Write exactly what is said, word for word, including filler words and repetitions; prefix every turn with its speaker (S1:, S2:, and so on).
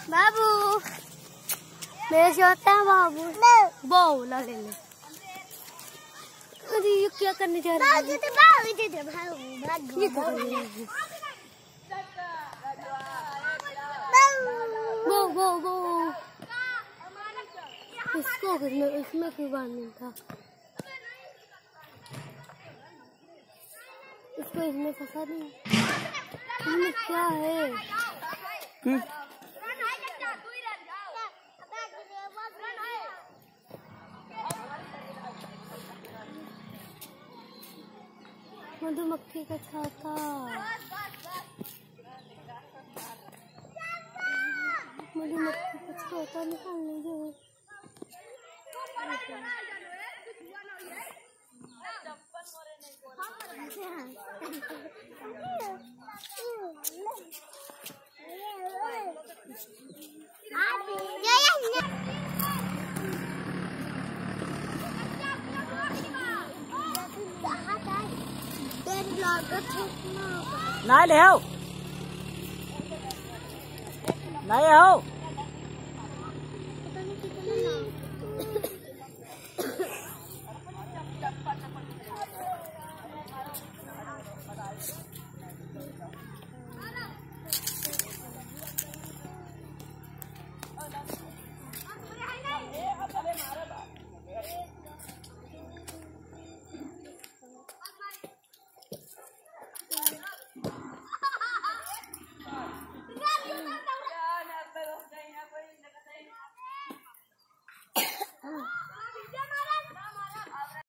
S1: बाबू मेरे से होता है बाबू बाबू ला ले ले। अरे ये क्या करने जा रहा है? ये कर रही है। वो वो वो इसको इसमें इसमें क्यों बांधना था? इसको इसमें फंसा नहीं। इसमें क्या है? हम्म मधुमक्खी का छाता। मधुमक्खी का छाता निकालने दो।
S2: Nói liệu. Nói liệu.